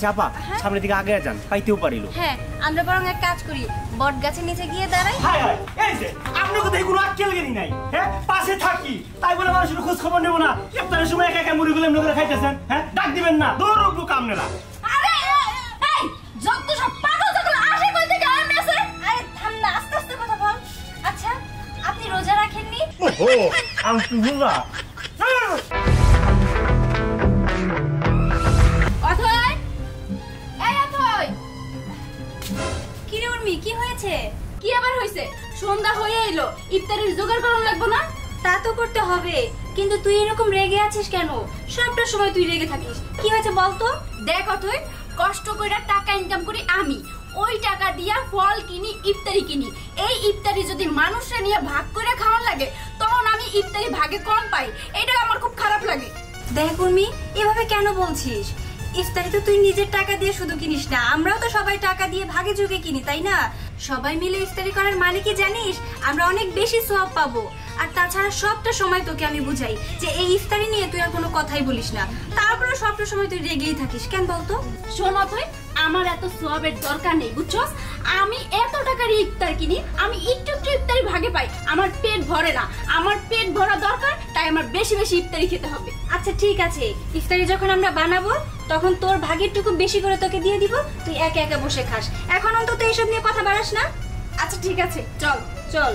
আচ্ছা আপা সামনের দিকে আগে যান পাইতেও পারিল হ্যাঁ আমরা বরং এক কাজ করি বট গাছের নিচে গিয়ে দাঁড়াই হায় হায় এই যে আপনি কোথায় কোনো আক্কেল গেলি নাই হ্যাঁ পাশে থাকি তাই বলে মানুষের খোঁজ খবর নেব না ইফতারের সময় একা একা মুড়ি গুলো এমনি করে খাইতেছেন হ্যাঁ ডাক দিবেন না দৌড় কামনেরা আরে এই যত সব পাগল পাগল আসে কই থেকে আর মেসে আরে থাম না আস্তে আস্তে কথা বল আচ্ছা আপনি রোজা রাখেননি ওহো আমি তো বুঝলা অথই এই অথই কি রে উর্মি কি হয়েছে কি আবার হইছে সন্ধ্যা হয়ে এলো ইফতারের জোগাড় করা লাগবে না তা তো করতে হবে কিন্তু তুই এরকম রেগে আছিস কেন সবটা সময় তুই রেগে থাকিস কি হয়েছে বল তো দেখ অথই কষ্ট কইরা টাকা ইনকাম করি আমি ওই টাকা দিয়া ফল কিনি ইফতারি কিনি এই ইফতারি যদি মানুষরা নিয়ে ভাগ করে খাওয়ার লাগে তখন আমি ইফতারি ভাগে কম পাই এটা আমার খুব খারাপ লাগে দেখ উর্মি এভাবে কেন বলছিস ইফতারি তো তুই নিজের টাকা দিয়ে শুধু কিনিস না আমরাও তো সবাই টাকা দিয়ে ভাগে যুগে কিনি তাই না সবাই মিলে ইফতারি করার মানে কি জানিস আমরা অনেক বেশি সওয়াব পাবো আর তাছাড়া সবটা সময় তোকে আমি বুঝাই যে এই ইফতারি নিয়ে তুই আর কোনো কথাই বলিস না তারপরে সবটা সময় তুই রেগেই থাকিস কেন বলতো শোন তুই আমার এত সওয়াবের দরকার নেই বুঝছস আমি এত টাকার ইফতার কিনি আমি একটু একটু ইফতারি ভাগে পাই আমার পেট ভরে না আমার পেট ভরা দরকার তাই আমার বেশি বেশি ইফতারি খেতে হবে আচ্ছা ঠিক আছে ইফতারি যখন আমরা বানাবো তখন তোর ভাগেরটুকু বেশি করে তোকে দিয়ে দিব তুই একা একা বসে খাস এখন অন্তত এইসব নিয়ে কথা বাড়াস না আচ্ছা ঠিক আছে চল চল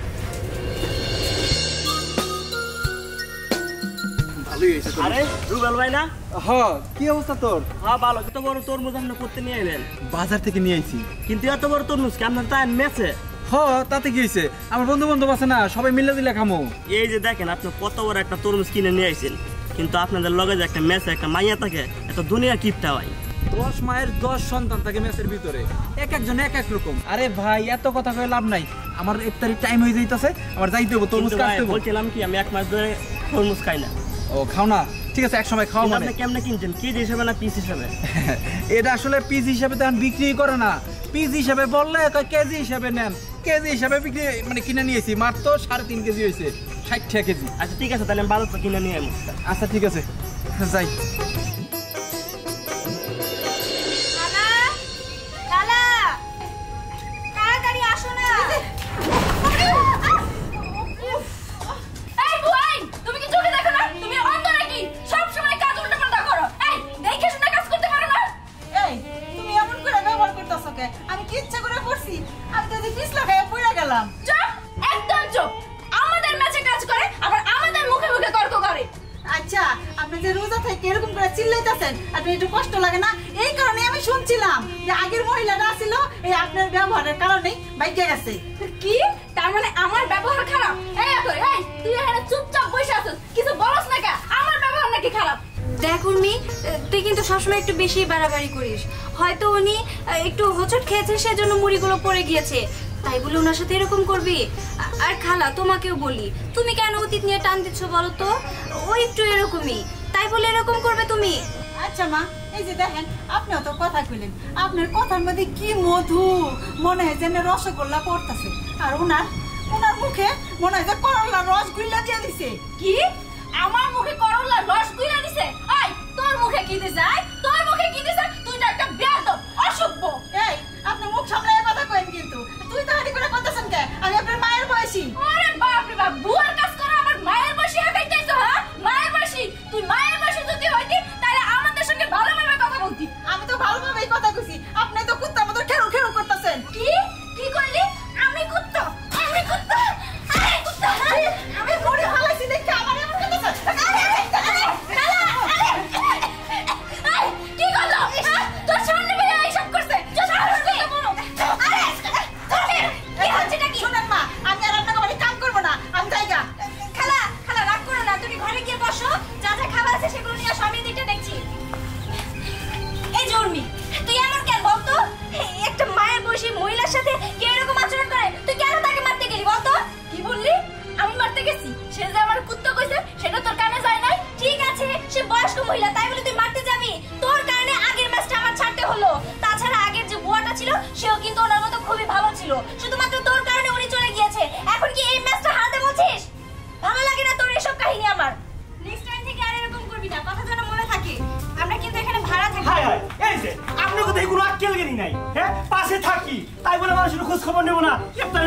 আরে রুবেল ভাই না হ্যাঁ কি অবস্থা তোর হ্যাঁ ভালো কত বড় তরমুজ আপনি করতে নিয়ে এলেন বাজার থেকে নিয়ে আইছি কিন্তু এত বড় তরমুজ কি আপনার তাই মেছে হ্যাঁ তাতে কি হয়েছে আমার বন্ধু বান্ধব আছে না সবাই মিলে দিলে খামো এই যে দেখেন আপনি কত বড় একটা তরমুজ কিনে নিয়ে আইছেন কিন্তু আপনাদের লগে যে একটা মেছে একটা মাইয়া থাকে এত দুনিয়া কিপটা হয় 10 মায়ের 10 সন্তান থাকে মেসের ভিতরে এক একজন এক এক রকম আরে ভাই এত কথা কয়ে লাভ নাই আমার ইফতারি টাইম হয়ে যাইতাছে আমার যাইতে হবে তরমুজ কাটতে হবে বলছিলাম কি আমি এক মাস ধরে তরমুজ খাই না ও খাও না ঠিক আছে এক সময় খাও মানে আপনি কেমনে কিনছেন কেজি হিসেবে না পিস হিসেবে এটা আসলে পিস হিসেবে তো বিক্রি করে না পিস হিসেবে বললে কেজি হিসেবে নেন কেজি হিসেবে বিক্রি মানে কিনে নিয়েছি মাত্র 3.5 কেজি হয়েছে 60 কেজি আচ্ছা ঠিক আছে তাহলে আমি 12 কিনে নিয়ে আসবো আচ্ছা ঠিক আছে যাই কষ্ট লাগে না এই কারণে আমি শুনছিলাম যে আগের মহিলাটা ছিল এই আপনার ব্যবহারের কারণে বাইকে গেছে কি তার মানে আমার ব্যবহার খারাপ এই তুই এখানে চুপচাপ বসে আছিস কিছু বলছ না কেন আমার ব্যবহার নাকি খারাপ দেখ উর্মি তুই কিন্তু সবসময় একটু বেশি বাড়াবাড়ি করিস হয়তো উনি একটু হোঁচট খেয়েছে সেজন্য মুড়িগুলো পড়ে গিয়েছে তাই বলে ওনার সাথে এরকম করবি আর খালা তোমাকেও বলি তুমি কেন অতীত নিয়ে টান দিচ্ছ বলো তো ও একটু এরকমই তাই বলে এরকম করবে তুমি আচ্ছা মা এই যে দেখেন আপনিও তো কথা কইলেন আপনার কথার মধ্যে কি মধু মনে হয় যেন রসগোল্লা পড়তেছে আর ওনার মুখে মনে হয় যে করলার রস গুইলা দিয়ে দিছে কি আমার মুখে করলার রস গুইলা দিছে আই তোর মুখে কি দিছে তোর মুখে কি দিছে তুই তো একটা বেয়াদব অসভ্য এই আপনি মুখ সামলায় কথা কইন কিন্তু তুই তো হাড়ি করে কথাছেন কে আমি আপনার মায়ের বয়সী আরে বাপ রে বাপ বুয়ার কাজ করে আমার মায়ের বয়সী একাইতেছ হ্যাঁ মায়ের বয়সী তুই মায়ের বয়সী যদি হইতি তাহলে আমাদের সঙ্গে ভালোভাবে কথা বলতি আমি তো ভালোভাবেই কথা কইছি আপনি তো কুত্তার মতো খেরো খেরো করতেছেন কি কইলি আমি কুত্তা আমি মরে হালাইছি দেখে আমার এমন করতেছেন কি করলো তোর সামনে বেরিয়ে এইসব করছে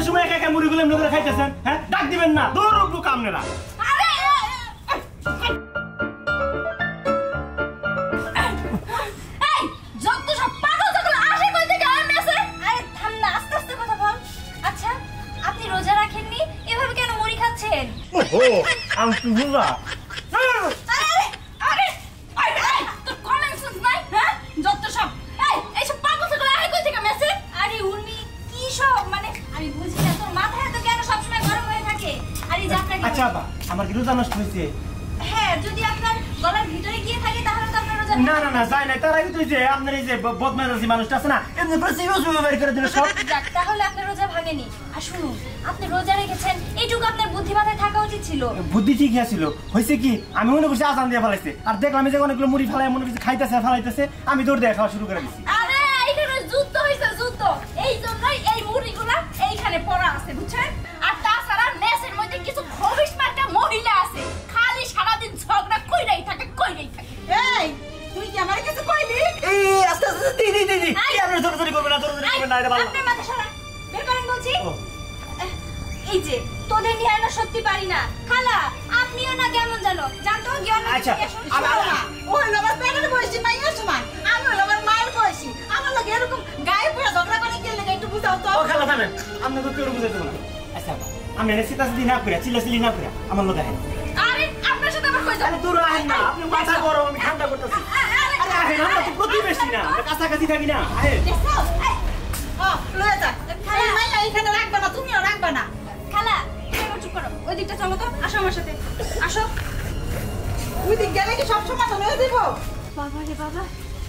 সময় একা একা মুড়ি গুলো এমনি করে খাইতেছেন হ্যাঁ ডাক দিবেন না দৌড় কামনেরা রোজা রাখেননি এভাবে কেন মুড়ি খাচ্ছেন ও আমি তো বুঝলা তোর কমন সেন্স নাই হ্যাঁ যত সব এই সব পাগল ছাগল আরে কই থেকে মেসেজ আরে উর্মি কি সব মানে আমি বুঝি না তোর মাথায় তো কেন সব সময় গরম হয়ে থাকে আরে যাত্রা কি আচ্ছা বাবা আমার কি রোজা নষ্ট হইছে হ্যাঁ যদি আপনার গলার ভিতরে গিয়ে থাকে তাহলে তো আপনার রোজা না যাই না তার আগে তুই যে আপনার এই যে বদমেজাজি মানুষটা আছে না এমনি প্রতি রোজা বের করে দিল সব তাহলে আপনার রোজা ভাঙেনি আর শুনুন আপনি রোজা রেখেছেন এইটুকু আপনার বুদ্ধি মাথায় থাকা উচিত ছিল বুদ্ধি ঠিকই ছিল হইছে কি আমি মনে করছি আজান দিয়ে ফেলাইছে আর দেখলাম যে অনেকগুলো মুড়ি ফেলাই মনে করছি খাইতেছে ফেলাইতেছে আমি দৌড় দিয়ে খাওয়া শুরু করে দিছি আরে এইখানে যুদ্ধ হইছে যুদ্ধ এই জন্যই এই মুড়িগুলা এইখানে পড়া আছে বুঝছেন আর তাছাড়া মেসের মধ্যে কিছু ভবিষ্য মার্কা মহিলা আছে খালি সারাদিন ঝগড়া কইরাই থাকে এই তুই কি আমার কিছু কইলি এই আস্তে আস্তে দিদি আপনি জোরে করবেন না এটা ভালো আপনার মাথা সরা বের করেন বলছি এই যে তোদের নিয়ে না সত্যি পারি না খালা আপনিও না কেমন জানো জানতো জ্ঞান আচ্ছা ওই আমার পেটের বয়সী মাইয়া সমান আমি হলো আমার মায়ের বয়সী আমার লোক এরকম গায়ে পুরো ঝগড়া করে গেলে একটু বুঝাও তো ও খালা থামেন আপনি তো কেউ বুঝাতে না আচ্ছা আমি এনে সিতাসি না করে চিল্লাচিল্লি না করে আমার লোক আহেন আরে আপনার সাথে আবার কই যাব আরে দূর আহেন না আপনি মাথা গরম আমি ঠান্ডা করতেছি আরে আহেন আমরা তো প্রতিবেশী না আমরা কাছাকাছি থাকি না আহেন লয়ে যা খালা মাইয়া এখানে রাখবা না তুমিও রাখবা না খালা তুমি চুপ করো ওই দিকটা চলো তো আসো আমার সাথে আসো ওই দিক গেলে কি সব সমাধান হয়ে যাবো বাবা রে বাবা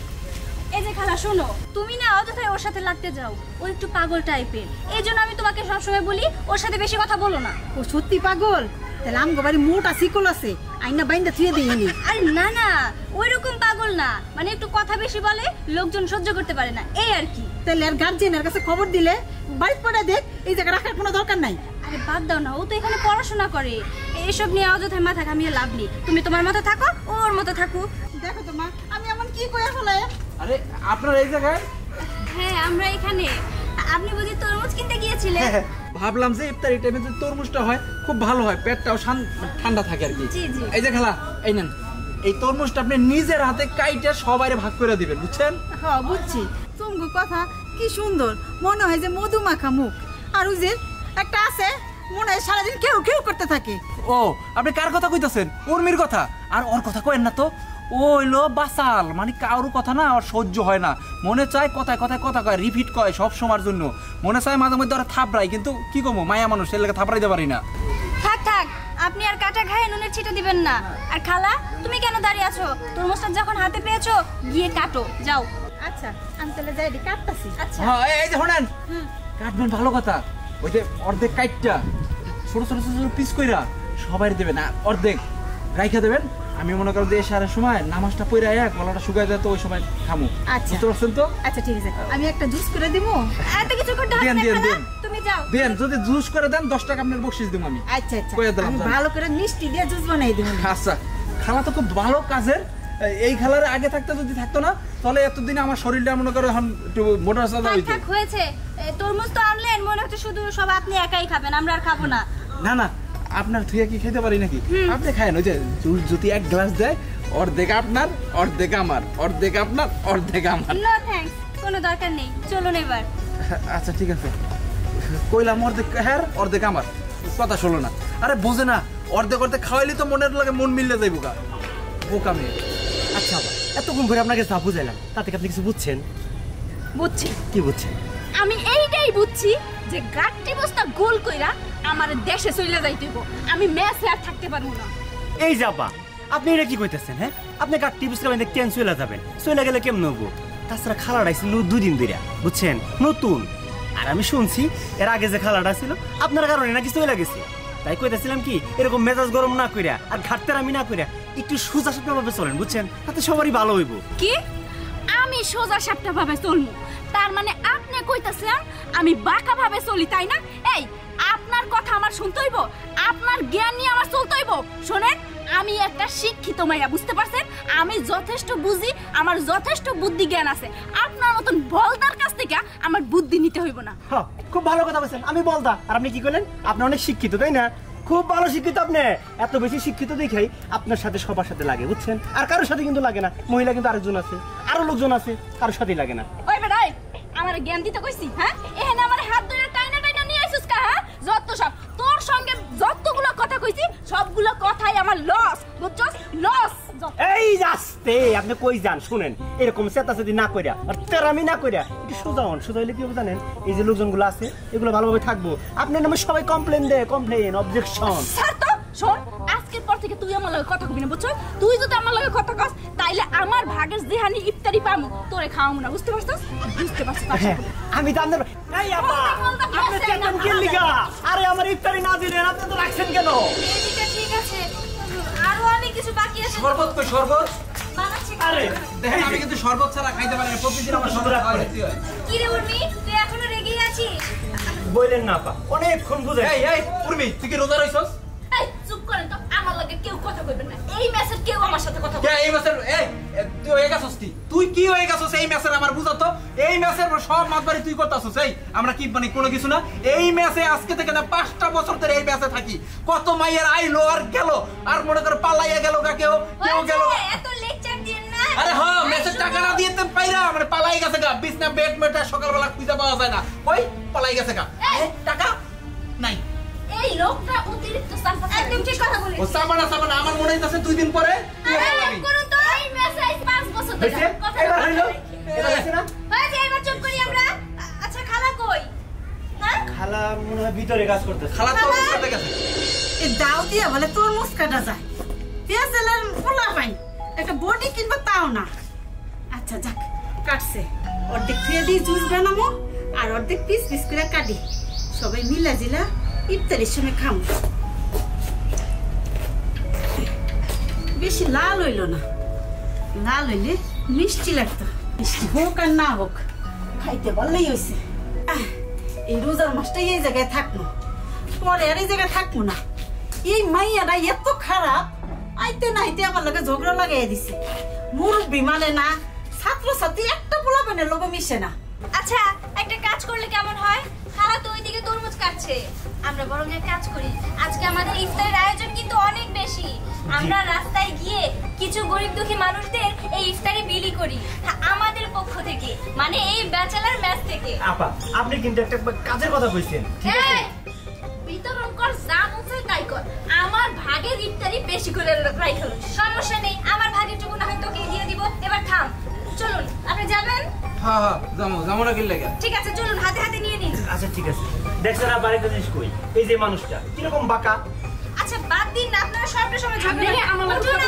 এই যে খালা শোনো তুমি না অযথাই ওর সাথে লাগতে যাও ও একটু পাগল টাইপের এই জন্য আমি তোমাকে সবসময় বলি ওর সাথে বেশি কথা বলো না ও সত্যি পাগল তাহলে আমগো বাড়ি মোটা শিকল আছে আইনা বাইন্দা থুয়ে দিইনি আরে না ওইরকম পাগল না মানে একটু কথা বেশি বলে লোকজন সহ্য করতে পারে না এই আর কি তাহলে আর গার্জিয়ানের কাছে খবর দিলে বাড়িতে পড়ে দেখ এই জায়গা রাখার কোনো দরকার নাই আরে বাদ দাও না ও তো এখানে পড়াশোনা করে এইসব নিয়ে অযথায় মাথা ঘামিয়ে লাভ নেই তুমি তোমার মতো থাকো ওর মতো থাকো দেখো তো মা আমি এমন কি কইয়া ফেলাই আরে আপনার এই জায়গায় হ্যাঁ আমরা এখানে আপনি বুঝি তরমুজ কিনতে গিয়েছিলেন ভাবলাম যে ইফতারি টাইমে যে তরমুজটা হয় খুব ভালো হয় পেটটাও ঠান্ডা থাকে আর কি জি এই যে খালা এই নেন এই তরমুজটা আপনি নিজের হাতে কাইটে সবাইরে ভাগ করে দিবেন বুঝছেন হ্যাঁ বুঝছি তুমগো কথা কি সুন্দর মনে হয় যে মধু মাখা মুখ আর ওই যে একটা আছে মনে হয় সারাদিন কেউ করতে থাকে ও আপনি কার কথা কইতাছেন উর্মির কথা আর ওর কথা কইেন না তো ও হইলো বাসাল মানে কারোর কথা না ওর সহ্য হয় না মনে চায় কথায় কথা কয় রিপিট কয় সব সময়ের জন্য মনে চায় মাঝে মধ্যে ওরা থাপড়াই কিন্তু কি কমো মায়া মানুষ এর লেগে থাপড়াইতে পারি না থাক আপনি আর কাটা খায় নুনের ছিটা দিবেন না আর খালা তুমি কেন দাঁড়িয়ে আছো তরমুজটা যখন হাতে পেয়েছো গিয়ে কাটো যাও আচ্ছা আমি তাহলে যাই কাটতাছি আচ্ছা হ্যাঁ এই যে শুনেন কাটবেন ভালো কথা ওই যে অর্ধেক কাইটটা ছোট পিস কইরা সবাই দেবেন আর অর্ধেক রাইখা দেবেন আমি মনে করি যে সারার সময় নামাজটা পড়ে আয়া গলাটা শুকায় যায় তো ওই সময় খামু আচ্ছা বুঝতে পারছেন তো আচ্ছা ঠিক আছে আমি একটা জুস করে দিমু এত কিছু করতে হবে না খালা তুমি যাও দেন যদি জুস করে দেন 10 টাকা আপনার বকশিশ দিমু আমি আচ্ছা কইয়া দিলাম আমি ভালো করে মিষ্টি দিয়ে জুস বানাই দিমু আচ্ছা খালা তো খুব ভালো কাজের এই খালার আগে থাকতে যদি থাকতো না তাহলে এতদিন আমার শরীরটা মনে করো এখন একটু মোটা সাদা হইতো থাক হয়েছে তরমুজ তো আনলেন মনে হচ্ছে শুধু সব আপনি একাই খাবেন আমরা আর খাবো না না আপনার থুয়া কি খেতে পারি নাকি আপনি খায়েন ওই যে যদি এক গ্লাস দেয় অর্ধেক আপনার অর্ধেক আমার অর্ধেক আপনার অর্ধেক আমার নো থ্যাঙ্কস কোনো দরকার নেই চলুন এবার আচ্ছা ঠিক আছে কইলাম অর্ধেক হ্যাঁ অর্ধেক আমার কথা শোনো না আরে বোঝে না অর্ধেক খাওয়াইলে তো মনের লাগে মন মিললে যাই বোকা মেয়ে আচ্ছা এতক্ষণ ধরে আপনাকে যা বুঝাইলাম তাতে আপনি কিছু বুঝছেন বুঝছি কি বুঝছেন আমি এইটাই বুঝছি যে গাট্টি বস্তা গোল কইরা আমার দেশে চলে যাইতেইব আমি মেসে আর থাকতে পারবো না এই যাবা আপনি এটা কি কইতেছেন হ্যাঁ আপনি কাটটি বুঝতে পারেন কেন চলে যাবেন চলে গেলে কেমন হবো তাছাড়া খালাটা ছিল 2 দিন ধরে বুঝছেন নতুন আর আমি শুনছি এর আগে যে খালাটা ছিল আপনার কারণে নাকি চলে গেছে তাই কইতেছিলাম কি এরকম মেজাজ গরম না কইরা আর ঘাটতেরামি না কইরা একটু সোজা সাপটা ভাবে চলেন বুঝছেন তাতে সবারই ভালো হইব কি আমি সোজা সাপটা ভাবে চলমু তার মানে আপনি কইতাছেন আমি বাঁকা ভাবে চলি তাই না এই আপনার কথা আমার শুনতে হইব আপনার জ্ঞান নিয়ে আমার চলতে হইব শুনেন আমি একটা শিক্ষিত মাইয়া, বুঝতে পারছেন? আমি যথেষ্ট বুঝি, আমার যথেষ্ট বুদ্ধি জ্ঞান আছে। আপনার মতন বলদার কাছ থেকে আমার বুদ্ধি নিতে হইব না। হ্যাঁ, খুব ভালো কথা বলছেন। আমি বলদা, আর আপনি কি করলেন? আপনি অনেক শিক্ষিত, তাই না? খুব ভালো শিক্ষিত আপনি। এত বেশি শিক্ষিত দেখাই আপনার সাথে সবার সাথে লাগে, বুঝছেন? আর কারোর সাথে কিন্তু লাগে না। মহিলা কিন্তু আরেকজন আছে, আরো লোকজন আছে, কারোর সাথেই লাগে না। ওই বেটাই, আমার জ্ঞান দিতে কইছি, হ্যাঁ? এখানে আমার হাত ধরে টাইনা টাইনা নিয়ে আইছিস কা? হ্যাঁ, যত সব তোর সঙ্গে যতগুলো কথা কইছি সবগুলো কথাই আমার লস, বুঝছস? লস। এই যাস্তে আপনি কই যান? শুনেন, এরকম চেতা চেতি না কইরা আর তেরামি না কইরা একটু সোজা হন। সোজা হইলে কি হবে জানেন? এই যে লোকজনগুলো আছে এগুলো ভালোভাবে থাকবো। আপনার নামে সবাই কমপ্লেন দেয়, কমপ্লেন, অবজেকশন। স্যার তো শোন, আজকের পর থেকে তুই আমার লগে কথা কবি না, বুঝছস? তুই যদি আমার লগে কথা কস তাইলে আমার ভাগের যেহানি ইফতারি পামু তোরে খাওয়ামু না, বুঝতে পারছস? বুঝতে পারছস? আমি তো আপনার এই আপা আপনি চেতন কি লিগা? আরে আমার ইফতারি না দিলেন, আপনি তো রাখছেন কেন? এদিকে ঠিক আছে, আরো অনেক কিছু বাকি আছে। শরবত কই? শরবত বানাচ্ছি। আরে দেখেন, আমি কিন্তু শরবত ছাড়া খাইতে পারি না। প্রতিদিন আমার শরবত খাওয়া যেতে হয়। কি রে উর্মি, তুই এখনো রেগে আছিস? বললেন না আপা, অনেকক্ষণ বুঝাই। এই উর্মি, তুই কি রোজা রইছস? এই চুপ করেন তো, আমার লগে কেউ কথা কইবে না। এই মেসেজ কেউ আমার সাথে কথা কে বলবে এই মাসের তুই হয়ে গেছস? তুই কি হয়ে গেছস এই ম্যাচের? আমার বুঝাতো এই ম্যাচের সব মাতবাড়ি তুই করতাছস। এই আমরা কি মানে কোনো কিছু না। এই ম্যাচে আজকে থেকে না 5টা বছর ধরে এই ম্যাচে থাকি। কত মাইয়ার আইলো আর গেল, আর মনে করে পালাইয়া গেল গা, কেউ গেল। এত লেকচার দিন না। আরে হ্যাঁ, ম্যাচের টাকা না দিয়ে তো পাইরা মানে পালাই গেছে গা। বিছনা বেড মেটা সকালবেলা খুঁজে পাওয়া যায় না। ওই পালাই গেছে গা। টাকা নাই। এই লোকটা অতিরিক্ত সাফা। একদম ঠিক কথা বলিস। ও সাবানা আমার মনে হইতাছে 2 দিন পরে তুই আরে করুন তো, এই মেসেজ 5 বছর ধরে হইছে? কথা এবার হইলো? বলি। এবার হইছে না? হয়েছে, এবার চুপ করি আমরা। আচ্ছা খালা কই? হ্যাঁ, খালা মনে হয় ভিতরে কাজ করতেছে। খালা তো সাথে গেছে। এই দাও দিয়া বলে তোর মুস্কাটা যায়। পেঁয়াজের পোলা পাই একটা বডি কিনবা তাও না। আচ্ছা যাক, কাটছে। অর্ধেক ফিরে দিয়ে জুস বানাবো আর অর্ধেক পিস পিস করে কাটি। সবাই মিলা জিলা ইফতারির সময় খামো। বেশি লাল হইল না, লাল হইলে মিষ্টি লাগতো। মিষ্টি হোক আর না হোক খাইতে বললেই হয়েছে। এই রোজার মাসটাই এই জায়গায় থাকবো, পরে আর এই জায়গায় থাকবো না। এই মাইয়াটা এত খারাপ, আইতে নাইতে আমার লগে ঝগড়া লাগাই দিছে। মুরব্বি মানে না, ছাত্রছাত্রী একটা পোলাপানের লোকে মিশে না। আচ্ছা একটা কাজ করলে কেমন হয়? খালা তো ওইদিকে তরমুজ কাটছে, আমরা বরং এক কাজ করি, আজকে আমাদের ইফতারের আয়োজন কিন্তু অনেক বেশি। আমরা রাস্তায় গিয়ে কিছু গরিব দুঃখী মানুষদের এই ইফতারি বিলি করি আমাদের পক্ষ থেকে, মানে এই ব্যাচেলর ম্যাচ থেকে। আপা আপনি কিন্তু একটা কাজের কথা কইছেন, ঠিক আছে? বিতরণ কর, যা মনে তাই কর। আমার ভাগের ইফতারি বেশি করে রাখো, সমস্যা নেই। আমার ভাগের টুকু না হয় তোকে দিয়ে দিব। এবার থাম, চলুন। আপনি যাবেন? হ্যাঁ যাবো না কি লাগে? ঠিক আছে চলুন, হাতে হাতে নিয়ে নিন। আচ্ছা ঠিক আছে। দেখছেন না বাড়িতে জিনিস কই, এই যে মানুষটা কিরকম বাঁকা। আচ্ছা বাদ দিন না, আপনারা সবটা সময় ঝগড়া আমার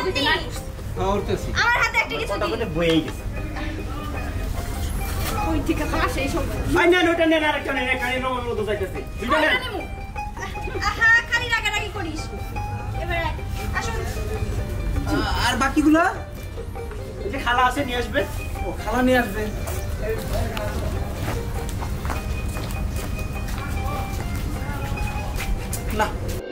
আমার হাতে একটা কিছু দিন। কথা বইই গেছে। ওই ঠিক আছে, আসে এই সব। আই না ওটা নেন, আরেকটা নেন, এখানে নমন মতো যাইতেছে। দুইটা নেন। আহা খালি রাগারাগি করিস। এবার আসুন। আর বাকিগুলা এই যে খালা আছে নিয়ে আসবে। ও খালা নিয়ে আসবে। না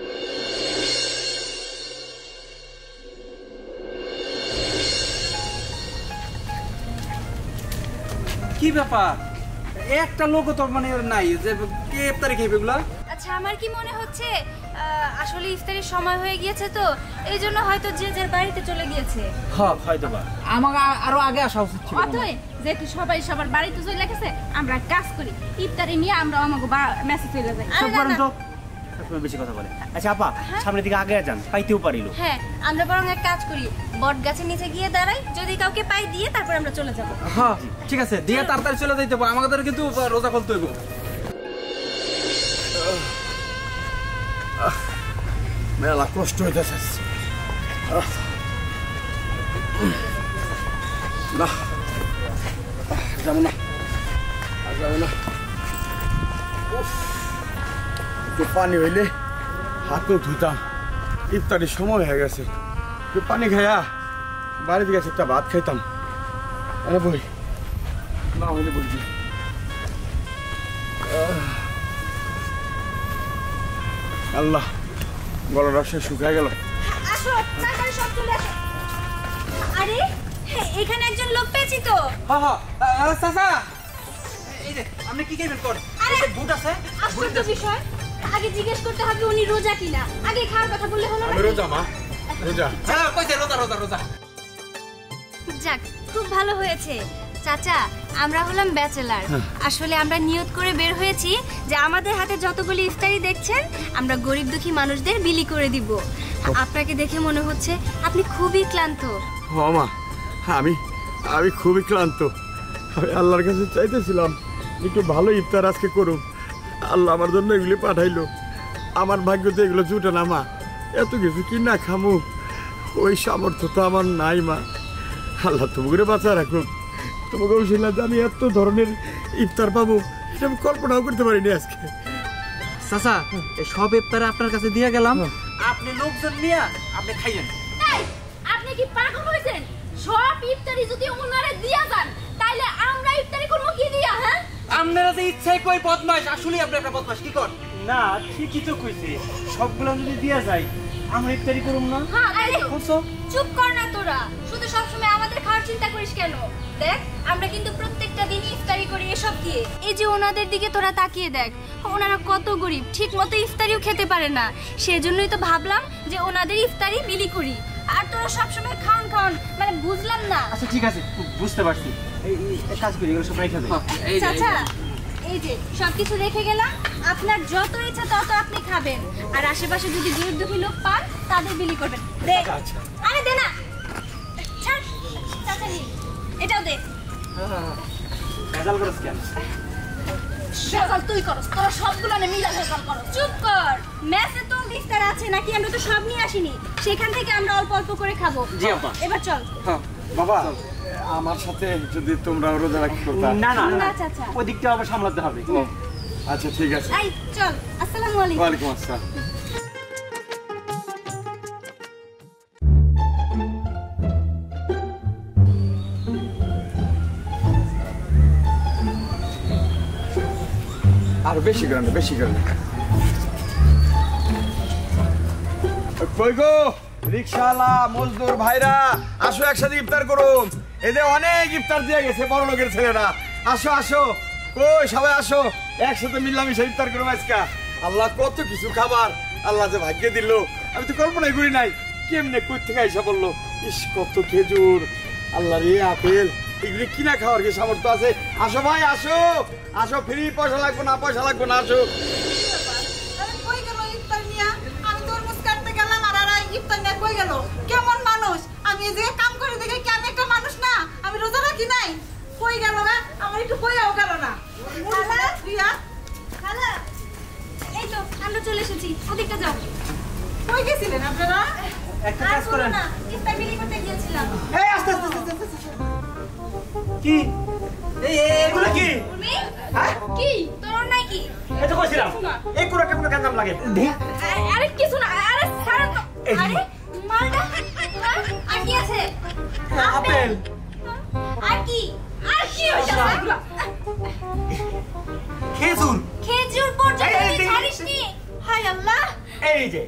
কি ব্যাপার? একটা লোক তো মানে নাই যে কে ইফতারি খাইবে এগুলা? আচ্ছা আমার কি মনে হচ্ছে আসলে ইফতারির সময় হয়ে গিয়েছে, তো এই জন্য হয়তো যে যার বাড়িতে চলে গিয়েছে। হ্যাঁ হয়তো বা। আমাকে আরো আগে আসা উচিত ছিল। অথই যেহেতু সবাই সবার বাড়িতে চলে গেছে, আমরা কাজ করি, ইফতারি নিয়ে আমরা আমাকে মেসেজ চলে যাই। সব করেন তো, সবসময় বেশি কথা বলে। আচ্ছা আপা সামনের দিকে আগে যান, পাইতেও পারিল। হ্যাঁ আমরা বরং এক কাজ করি, বট গাছের নিচে গিয়ে দাঁড়াই, যদি কাউকে পাই দিয়ে তারপর আমরা চলে যাব। হ্যাঁ ঠিক আছে, দিয়ে তাড়াতাড়ি চলে যাইতে হবে, আমাদের কিন্তু রোজা খুলতে হইব। মেলা কষ্ট হইতেছে না, যাবো না একটু পানি হইলে হাতও ধুতাম। ইফতারির সময় হয়ে গেছে, একটু পানি খাইয়া বাড়িতে গেছে একটা ভাত খাইতাম। এনে বই না হইলে বলছি আল্লাহ, গলার রসে শুকায় গেল। আসো তাড়াতাড়ি সব চলে আসো। আরে এখানে একজন লোক পেয়েছি তো। চাচা এই যে আপনি কি খাইবেন কর? আরে বুট আছে? আশ্চর্য বিষয়, আগে জিজ্ঞেস করতে হবে উনি রোজা কিনা। আগে খাওয়ার কথা বললে হলো না? আমি রোজা মা, রোজা। হ্যাঁ কইছে রোজা রোজা রোজা। যাক খুব ভালো হয়েছে। চাচা আমরা হলাম ব্যাচেলার। আসলে আমরা নিয়ত করে বের হয়েছি যে আমাদের হাতে যতগুলি ইফতারি দেখছেন আমরা গরিব দুঃখী মানুষদের বিলি করে দিব। আপনাকে দেখে মনে হচ্ছে আপনি খুবই ক্লান্ত। হ্যাঁ মা, আমি খুবই ক্লান্ত। আমি আল্লাহর কাছে চাইতেছিলাম একটু ভালো ইফতার আজকে করুন। আল্লাহ আমার জন্য এগুলি পাঠাইলো। আমার ভাগ্য তো এগুলো জুটে না মা, এত কিছু কি না খামু ওই সামর্থ্য তো আমার নাই মা। আল্লাহ তোমাকে বাঁচা রাখুক। তোমাকে বলছিলাম যে আমি এত ধরনের ইফতার পাবো এটা আমি কল্পনাও করতে পারিনি আজকে। চাচা এই সব ইফতারে আপনার কাছে দিয়ে গেলাম, আপনি লোকজন নিয়ে আপনি খাইয়েন। এই আপনি কি পাগল হয়েছেন? সব ইফতারি যদি ওনারে দিয়া যান তাহলে আমরা ইফতারি করব কি দিয়া? হ্যাঁ আপনারা যে ইচ্ছাই কই বদমাইশ, আসলে আপনি একটা বদমাইশ। কি কর? না ঠিকই তো কইছে, সবগুলো যদি দিয়া যায় আমরা ইফতারি করব না। হ্যাঁ আরে বুঝছো? চুপ কর না তোরা, শুধু সবসময় আমাদের খাওয়ার চিন্তা করিস কেন? দেখ আমরা কিন্তু প্রত্যেকটা দিন ইফতারি করি এসব দিয়ে। এই যে ওনাদের দিকে তোরা তাকিয়ে দেখ, ওনারা কত গরিব, ঠিক মতো ইফতারিও খেতে পারে না। সেজন্যই তো ভাবলাম যে ওনাদের ইফতারি বিলি করি। আর তোরা সবসময় খাওন খাওন, মানে বুঝলাম না। আচ্ছা ঠিক আছে, বুঝতে পারছি। এই কাজ করি, এগুলো সব রেখে দেই। চাচা এই যে সবকিছু রেখে গেলাম, আপনার যত ইচ্ছা তত আপনি খাবেন। আর আশেপাশে যদি গরিব দুঃখী লোক পান তাদের বিলি করবেন। দে আরে দে না, ছাড় চাচা নি, এটাও দে। ভেজাল করছ কেন? ভেজাল তুই করস, তোরা সবগুলো নে মিলা ভেজাল করস। চুপ কর, মেসে তো ইফতার আছে নাকি? আমরা তো সব নিয়ে আসিনি, সেখান থেকে আমরা অল্প অল্প করে খাবো। জি আপা। এবার চল। বাবা আমার সাথে যদি তোমরা রোজা রাখতে করতা। না না না চাচা, ওই দিকটা আবার সামলাতে হবে। আচ্ছা ঠিক আছে। এই চল। আসসালামু আলাইকুম। ওয়ালাইকুম আসসালাম। আর বেশি করে না, বেশি করে না। কই গো রিকশাওয়ালা মজদুর ভাইরা, আসো একসাথে ইফতার করুন। এদের অনেক ইফতার দিয়ে গেছে বড় লোকের ছেলেরা। আসো আসো, কই সবাই আসো, একসাথে মিলামিশা ইফতার করবো আজকে। আল্লাহ কত কিছু খাবার আল্লাহ যে ভাগ্যে দিল, আমি তো কল্পনাই করি নাই। কেমনে কই থেকে আইসা বললো, ইস কত খেজুর, আল্লাহ রে আপেল, এগুলি কিনা খাওয়ার কি সামর্থ্য আছে? আসো ভাই আসো, আসো, ফ্রি, পয়সা লাগবে না, পয়সা লাগবে না, আসো। কই গেল ইফতার নিয়া? আমি তরমুজ কাটতে গেলাম আর আর ইফতার নিয়ে কই গেল? কেমন মানুষ! আমি এই যে কাম করে দেখে কি আমি একটা মানুষ না? আমি রোজা রাখি নাই? কই গেল না? আমার একটু কইয়াও গেল না। খালা, প্রিয়া, খালা, এই তো আমরা চলে এসেছি, ওদিকে যাও। কই গেছিলেন আপনারা? একটা আর কাজ বলো করেন। না, ইফতার বিলি করতে গিয়েছিলাম। এই আস্তে আস্তে আস্তে আস্তে। কি এগুলো কি? উর্মি, কি তোর নাই কি? এই তো কইছিলাম এই কোরাটা কোনো কাজ লাগে। আরে কিছু না, আরে ছাড়ো তো। আরে মালটা, আর কি আছে? আপেল। আর কি? আর কি হইতাছে? খেজুর। খেজুর পর্যন্ত তুই ছাড়িসনি? হায় আল্লাহ। এই যে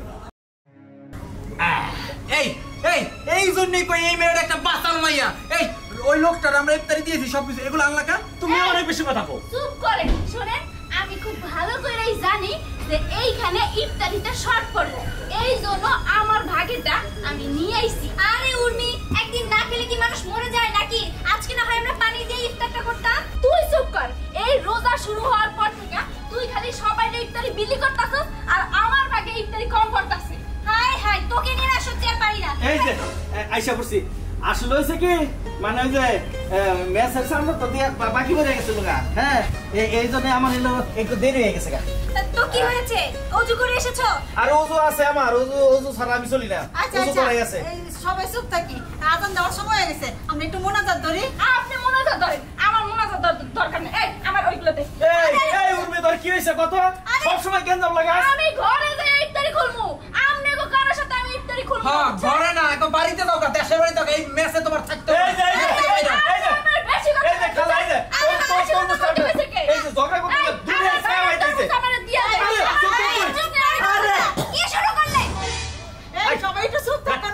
এই এই এই জন্যই কই এই মেয়েটা একটা বাচাল মাইয়া। এই ওই লোকটার আমরা ইফতারি দিয়েছি সবকিছু, এগুলো আনলা কেন? তুমি অনেক বেশি কথা কও। চুপ করে শুনেন, আমি খুব ভালো করেই জানি যে এইখানে ইফতারিটা শর্ট পড়বে, এই জন্য আমার ভাগেটা আমি নিয়ে আইছি। আরে উর্মি, একদিন না খেলে কি মানুষ মরে যায় নাকি? আজকে না হয় আমরা পানি দিয়ে ইফতারটা করতাম। তুই চুপ কর, এই রোজা শুরু হওয়ার পর থেকে তুই খালি সবাইকে ইফতারি বিলি করতাছস আর আমার ভাগে ইফতারি কম করতাছিস। হায় হায়, তোকে নিয়ে না সত্যি আর পারি না। এই যে আইসা পড়ছি। আসলে হয়েছে কি, মানে ওই যে মেসের সামনে তো দিয়ে বাকি হয়ে গেছিল গা। হ্যাঁ এই জন্য আমার এলো একটু দেরি হয়ে গেছে গা। তো কি হয়েছে? অজু করে এসেছো? আর ওজু আছে আমার, ওজু ছাড়া আমি চলি না। আচ্ছা ওজু আচ্ছা, করে গেছে। এই সবাই চুপ থাকি, আজান দেওয়ার সময় হয়ে গেছে, আমরা একটু মোনাজাত ধরি। আপনি মোনাজাত ধরেন, আমার মোনাজাত দরকার নেই। এই আমার ওইগুলোতে। এই উর্মি, তোর কি হয়েছে কত? সব সময় গেঞ্জাম লাগা। আমি ঘরে যাই ইফতারি খুলমু, আমনে গো কারোর সাথে আমি ইফতারি খুলমু। হ্যাঁ ঘরে না, এখন বাড়িতে দাও, দেশের বাড়িতে দাও, এই মেসে তোমার থাকতে হবে। এই যে এই যে এই যে আমার বেশি কথা এই যে খালা, এই যে এই যে ঝগড়া করতে দুনিয়া ছায়া হইতাছে। আমার দিয়া দে। আরে, চুপ কর। আরে কি শুরু করলে? এই সবাই একটু চুপ থাকো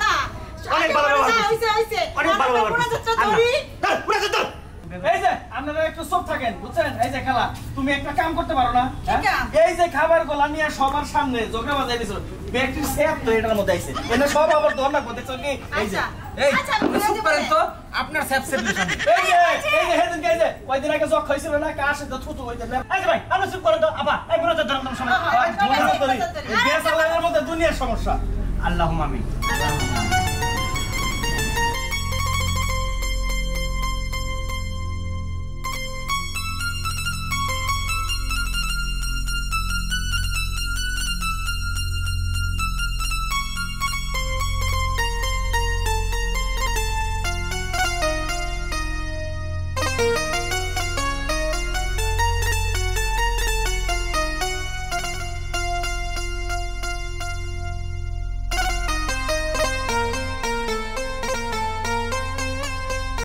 তুমি একটা কাম করতে পারো না এই যে খাবার গোলা নিয়ে সবার সামনে জোগা বাজাই দিছো ব্যক্তির সেফ তো এটার মধ্যে আইছে এনে সব আবার দর না করতে কি এই যে এই চুপ করেন তো আপনার সেফ সামনে এই যে হেদিন কে যে ওই দিন আগে জগ খাইছিল না কাছে তো থুতু হইতে না এই যে ভাই আপনি চুপ করেন তো আপা এই মনে তো ধরম সমস্যা এই গ্যাস আলাদার মধ্যে দুনিয়ার সমস্যা আল্লাহুম্মা আমিন